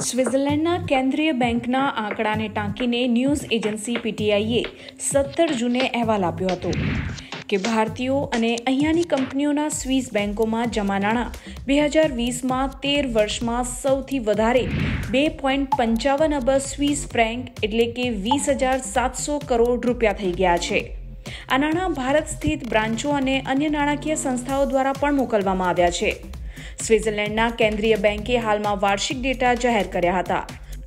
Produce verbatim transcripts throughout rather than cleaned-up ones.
સ્વિટ્ઝરલેન્ડના કેન્દ્રીય બેંકના આંકડાને ટાંકીને ન્યૂઝ એજન્સી પીટીઆઈએ સત્તર જૂને અહેવાલ આપ્યો હતો કે ભારતીયો અને અહીંયાની કંપનીઓના સ્વિસ બેંકોમાં જમા નાણાં બે હજાર વીસમાં તેર વર્ષમાં સૌથી વધારે બે પોઈન્ટ પંચાવન અબજ સ્વિસ ફ્રેન્ક એટલે કે વીસ હજાર સાતસો કરોડ રૂપિયા થઈ ગયા છે. આ નાણાં ભારત સ્થિત બ્રાન્ચો અને અન્ય નાણાકીય સંસ્થાઓ દ્વારા પણ મોકલવામાં આવ્યા છે. સ્વિટ્ઝરલેન્ડના કેન્દ્રીય બેંકે હાલમાં વાર્ષિક ડેટા જાહેર કર્યા હતા.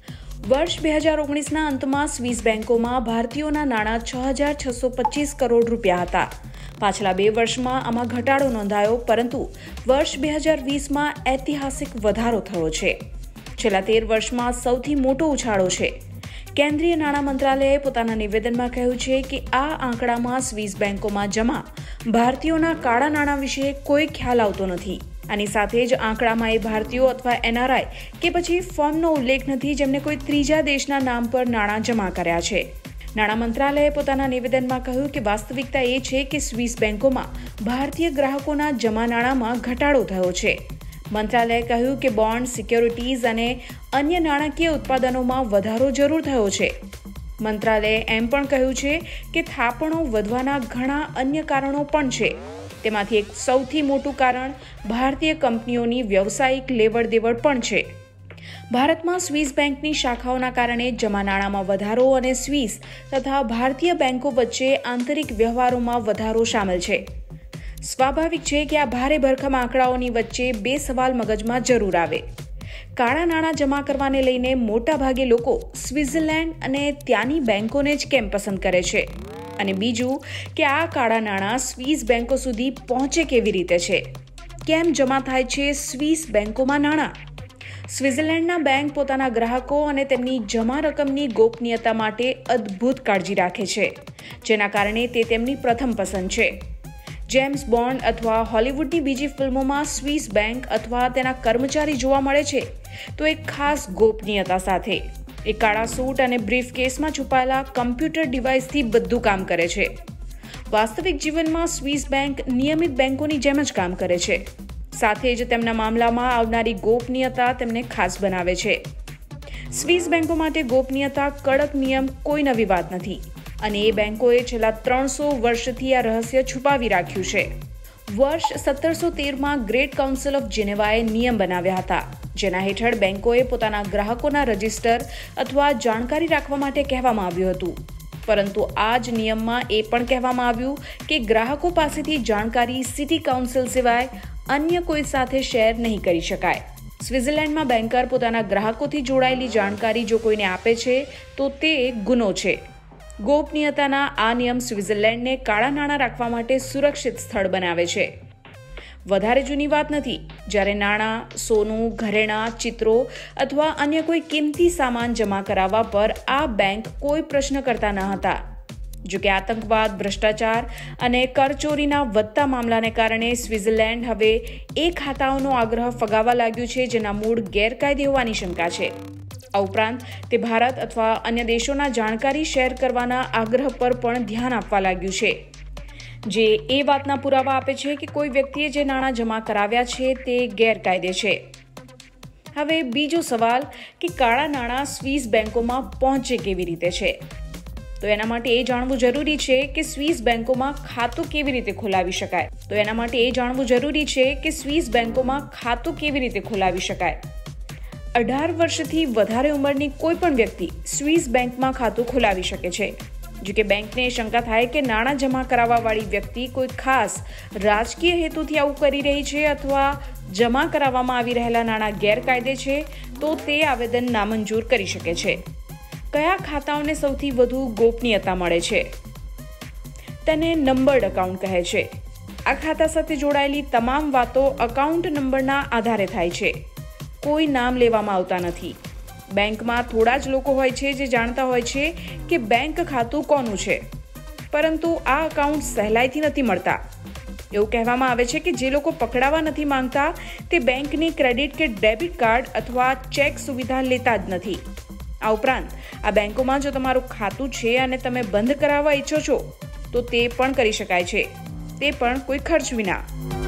વર્ષ બે હજાર ઓગણીસના અંતમાં સ્વિસ બેંકોમાં ભારતીયોના નાણાં છ હજાર છસો પચીસ કરોડ રૂપિયા હતા. પાછલા બે વર્ષમાં આમાં ઘટાડો નોંધાયો, પરંતુ વર્ષ બે હજાર વીસમાં ઐતિહાસિક વધારો થયો છે. છેલ્લા તેર વર્ષમાં સૌથી મોટો ઉછાળો છે. કેન્દ્રીય નાણાં મંત્રાલયે પોતાના નિવેદનમાં કહ્યું છે કે આ આંકડામાં સ્વિસ બેંકોમાં જમા ભારતીયોના કાળા નાણાં વિશે કોઈ ખ્યાલ આવતો નથી. આની સાથે જ આંકડામાં એ ભારતીયો અથવા એનઆરઆઈ કે પછી ફર્મનો ઉલ્લેખ નથી જેમને કોઈ ત્રીજા દેશના નામ પર નાણાં જમા કર્યા છે. નાણાં મંત્રાલયે પોતાના નિવેદનમાં કહ્યું કે વાસ્તવિકતા એ છે કે સ્વિસ બેંકોમાં ભારતીય ગ્રાહકોના જમા નાણાંમાં ઘટાડો થયો છે. મંત્રાલયે કહ્યું કે બોન્ડ, સિક્યોરિટીઝ અને અન્ય નાણાકીય ઉત્પાદનોમાં વધારો જરૂર થયો છે. મંત્રાલયે એમ પણ કહ્યું છે કે થાપણો વધવાના ઘણા અન્ય કારણો પણ છે. તેમાંથી એક સૌથી મોટું કારણ ભારતીય કંપનીઓની વ્યવસાયિક લેવડ દેવડ પણ છે. ભારતમાં સ્વિસ બેંકની શાખાઓના કારણે જમા નાણાંમાં વધારો અને સ્વિસ તથા ભારતીય બેંકો વચ્ચે આંતરિક વ્યવહારોમાં વધારો સામેલ છે. સ્વાભાવિક છે કે આ ભારે ભરખમ આંકડાઓની વચ્ચે બે સવાલ મગજમાં જરૂર આવે. કાળા નાણાં જમા કરવાને લઈને મોટા ભાગે લોકો સ્વિટ્ઝરલેન્ડ અને ત્યાંની બેંકોને જ કેમ પસંદ કરે છે, અને બીજું કે આ કાળા નાણાં સ્વિસ બેંકો સુધી પહોંચે કેવી રીતે છે? કેમ જમા થાય છે સ્વિસ બેંકોમાં નાણાં? સ્વિટ્ઝરલેન્ડના બેંક પોતાના ગ્રાહકો અને તેમની જમા રકમની ગોપનીયતા માટે અદ્ભુત કાળજી રાખે છે, જેના કારણે તે તેમની પ્રથમ પસંદ છે. જેમ્સ બોન્ડ અથવા હોલિવૂડની બીજી ફિલ્મોમાં સ્વિસ બેંક અથવા તેના કર્મચારી જોવા મળે છે, તો એક ખાસ ગોપનીયતા સાથે. એ કાળા સૂટ અને બ્રીફ કેસમાં છુપાયેલા કમ્પ્યુટર ડિવાઇસથી બધું કામ કરે છે. વાસ્તવિક જીવનમાં સ્વિસ બેંક નિયમિત બેંકોની જેમ જ કામ કરે છે. સાથે જ તેમના મામલામાં આવનારી ગોપનીયતા તેમને ખાસ બનાવે છે. સ્વિસ બેંકો માટે ગોપનીયતા કડક નિયમ કોઈ નવી વાત નથી, અને એ બેંકોએ છેલ્લા ત્રણસો વર્ષથી આ રહસ્ય છુપાવી રાખ્યું છે. વર્ષ સત્તરસો તેરમાં ગ્રેટ કાઉન્સિલ ઓફ જેનેવાએ નિયમ બનાવ્યા હતા, જેના હેઠળ બેંકોએ પોતાના ગ્રાહકોના રજિસ્ટર અથવા જાણકારી રાખવા માટે કહેવામાં આવ્યું હતું. પરંતુ આ જ નિયમમાં એ પણ કહેવામાં આવ્યું કે ગ્રાહકો પાસેથી જાણકારી સિટી કાઉન્સિલ સિવાય અન્ય કોઈ સાથે શેર નહીં કરી શકાય. સ્વિટ્ઝરલેન્ડમાં બેન્કર પોતાના ગ્રાહકોથી જોડાયેલી જાણકારી જો કોઈને આપે છે તો તે ગુનો છે. ગોપનીયતાના આ નિયમ સ્વિટ્ઝરલેન્ડને કાળા નાણાં રાખવા માટે સુરક્ષિત સ્થળ બનાવે છે. વધારે જૂની વાત નથી જ્યારે નાણાં, સોનું, ઘરેણાં, ચિત્રો અથવા અન્ય કોઈ કિંમતી સામાન જમા કરાવવા પર આ બેંક કોઈ પ્રશ્ન કરતા ન હતા. જોકે આતંકવાદ, ભ્રષ્ટાચાર અને કરચોરીના વધતા મામલાને કારણે સ્વિટ્ઝરલેન્ડ હવે એ ખાતાઓનો આગ્રહ ફગાવવા લાગ્યું છે જેના મૂળ ગેરકાયદે હોવાની શંકા છે. આ ઉપરાંત તે ભારત અથવા અન્ય દેશોના જાણકારી શેર કરવાના આગ્રહ પર પણ ધ્યાન આપવા લાગ્યું છે, જે એ વાતના પુરાવા આપે છે કે કોઈ વ્યક્તિએ જે નાણાં જમા કરાવ્યા છે તે ગેરકાયદે છે. હવે બીજો સવાલ કે કાળા નાણાં સ્વિસ બેંકોમાં પહોંચે કેવી રીતે છે? તો એના માટે એ જાણવું જરૂરી છે કે સ્વિસ બેંકોમાં ખાતું કેવી રીતે ખોલાવી શકાય. તો એના માટે એ જાણવું જરૂરી છે કે સ્વિસ બેંકોમાં ખાતું કેવી રીતે ખોલાવી શકાય. અઢાર વર્ષથી વધારે ઉંમરની કોઈ પણ વ્યક્તિ સ્વિસ બેંકમાં ખાતું ખોલાવી શકે છે. જો કે બેંકને શંકા થાય કે નાણાં જમા કરાવવાવાળી વ્યક્તિ કોઈ ખાસ રાજકીય હેતુથી આવું કરી રહી છે અથવા જમા કરાવવામાં આવી રહેલા નાણાં ગેરકાયદે છે, તો તે આવેદન નામંજૂર કરી શકે છે. કયા ખાતાઓને સૌથી વધુ ગોપનીયતા મળે છે? તેને નંબર્ડ એકાઉન્ટ કહે છે. આ ખાતા સાથે જોડાયેલી તમામ વાતો એકાઉન્ટ નંબરના આધારે થાય છે. કોઈ નામ લેવામાં આવતા નથી. બેંકમાં થોડા જ લોકો હોય છે જે જાણતા હોય છે કે બેંક ખાતું કોનું છે, પરંતુ આ એકાઉન્ટ સહેલાઈથી નથી મળતા. એવું કહેવામાં આવે છે કે જે લોકો પકડાવા નથી માંગતા તે બેંકની ક્રેડિટ કે ડેબિટ કાર્ડ અથવા ચેક સુવિધા લેતા જ નથી. આ ઉપરાંત આ બેંકોમાં જો તમારું ખાતું છે અને તમે બંધ કરાવવા ઈચ્છો છો તો તે પણ કરી શકાય છે, તે પણ કોઈ ખર્ચ વિના.